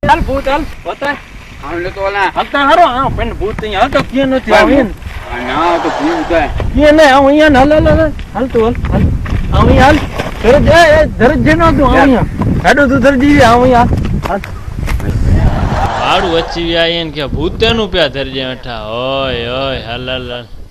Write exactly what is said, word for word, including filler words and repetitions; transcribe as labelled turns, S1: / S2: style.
S1: ચાલ ભૂત હાલ બતાય
S2: हमने तो ना
S1: હાલતા હારો આ પણ ભૂત અહીં હાલ તો કે નથી આવીન
S2: ना तो भूत है
S1: કે ને આવ અહીંયા હાલ હાલ હાલ હાલ તો હાલ હાલ આવ અહીંયા હાલ ધરજ એ ધરજ જેનો તું આવ અહીંયા હાડો તું ધરજી આવ અહીંયા હાલ
S3: ભાડું વચ્ચી આવીને કે ભૂતેનું પ્યા ધરજે બેઠા ઓય ઓય હાલ હાલ હાલ